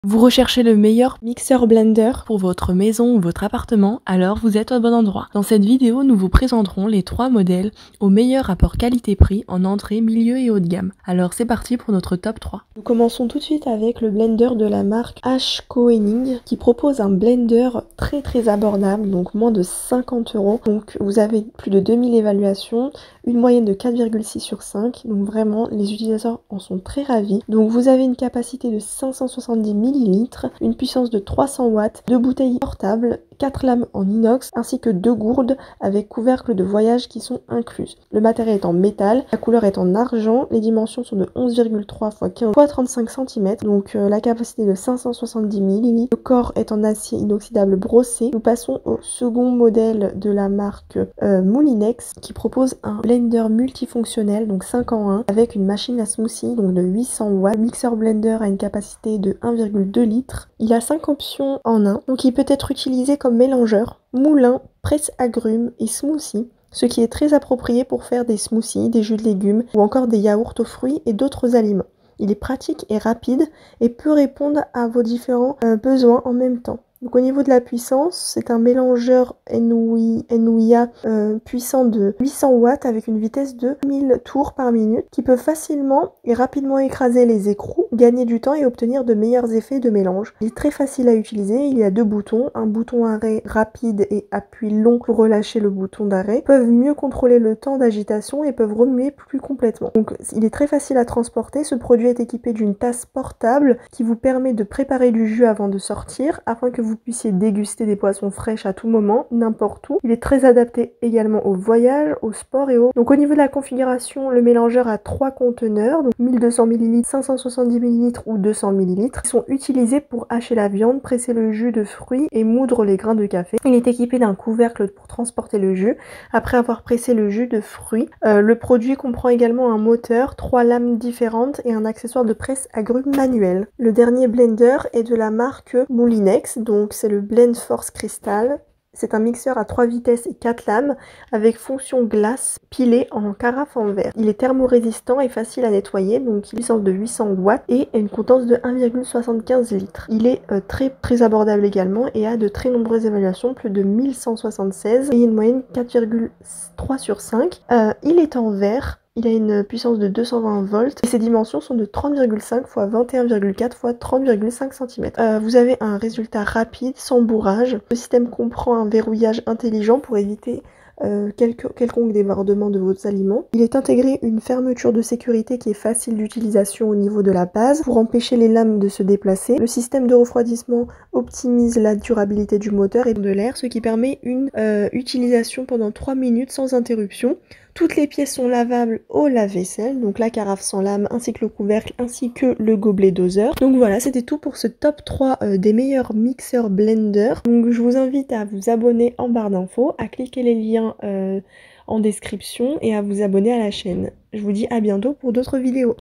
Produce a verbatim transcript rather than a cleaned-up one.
Vous recherchez le meilleur mixeur blender pour votre maison ou votre appartement, alors vous êtes au bon endroit. Dans cette vidéo, nous vous présenterons les trois modèles au meilleur rapport qualité-prix en entrée, milieu et haut de gamme. Alors c'est parti pour notre top trois. Nous commençons tout de suite avec le blender de la marque H Koenig qui propose un blender très très abordable, donc moins de cinquante euros. Donc vous avez plus de deux mille évaluations, une moyenne de quatre virgule six sur cinq, donc vraiment les utilisateurs en sont très ravis. Donc vous avez une capacité de cinq cent soixante-dix millilitres, une puissance de trois cents watts, deux bouteilles portables, quatre lames en inox ainsi que deux gourdes avec couvercle de voyage qui sont incluses. Le matériel est en métal, la couleur est en argent, les dimensions sont de onze virgule trois par quinze par trente-cinq centimètres, donc euh, la capacité de cinq cent soixante-dix millilitres. Le corps est en acier inoxydable brossé. Nous passons au second modèle de la marque euh, Moulinex qui propose un blender multifonctionnel, donc cinq en un, avec une machine à smoothie donc de huit cents watts. Le mixeur blender a une capacité de un virgule deux litres. Il a cinq options en un, donc il peut être utilisé comme mélangeur, moulin, presse-agrumes et smoothie, ce qui est très approprié pour faire des smoothies, des jus de légumes ou encore des yaourts aux fruits et d'autres aliments. Il est pratique et rapide et peut répondre à vos différents euh, besoins en même temps. Donc au niveau de la puissance, c'est un mélangeur Enouia euh, puissant de huit cents watts avec une vitesse de mille tours par minute qui peut facilement et rapidement écraser les écrous, gagner du temps et obtenir de meilleurs effets de mélange. Il est très facile à utiliser, il y a deux boutons, un bouton arrêt rapide et appui long pour relâcher le bouton d'arrêt. Ils peuvent mieux contrôler le temps d'agitation et peuvent remuer plus complètement. Donc il est très facile à transporter, ce produit est équipé d'une tasse portable qui vous permet de préparer du jus avant de sortir afin que vous vous puissiez déguster des poissons fraîches à tout moment, n'importe où. Il est très adapté également au voyage, au sport et au... Donc au niveau de la configuration, le mélangeur a trois conteneurs, donc mille deux cents millilitres, cinq cent soixante-dix millilitres ou deux cents millilitres. Ils sont utilisés pour hacher la viande, presser le jus de fruits et moudre les grains de café. Il est équipé d'un couvercle pour transporter le jus après avoir pressé le jus de fruits. Euh, le produit comprend également un moteur, trois lames différentes et un accessoire de presse agrumes manuel. Le dernier blender est de la marque Moulinex, donc c'est le Blend Force Crystal. C'est un mixeur à trois vitesses et quatre lames avec fonction glace pilée en carafe en verre. Il est thermorésistant et facile à nettoyer, donc il a une puissance de huit cents watts et une potence de un virgule soixante-quinze litres. Il est euh, très très abordable également et a de très nombreuses évaluations, plus de mille cent soixante-seize et une moyenne quatre virgule trois sur cinq. Euh, il est en verre. Il a une puissance de deux cent vingt volts et ses dimensions sont de trente virgule cinq par vingt et un virgule quatre par trente virgule cinq centimètres. Euh, vous avez un résultat rapide, sans bourrage. Le système comprend un verrouillage intelligent pour éviter Euh, quelque, quelconque débordement de vos aliments. Il est intégré une fermeture de sécurité qui est facile d'utilisation au niveau de la base pour empêcher les lames de se déplacer. Le système de refroidissement optimise la durabilité du moteur et de l'air, ce qui permet une euh, utilisation pendant trois minutes sans interruption. Toutes les pièces sont lavables au lave-vaisselle, donc la carafe sans lame ainsi que le couvercle ainsi que le gobelet doseur. Donc voilà, c'était tout pour ce top trois euh, des meilleurs mixeurs blender. Donc je vous invite à vous abonner en barre d'infos, à cliquer les liens euh, en description et à vous abonner à la chaîne. Je vous dis à bientôt pour d'autres vidéos.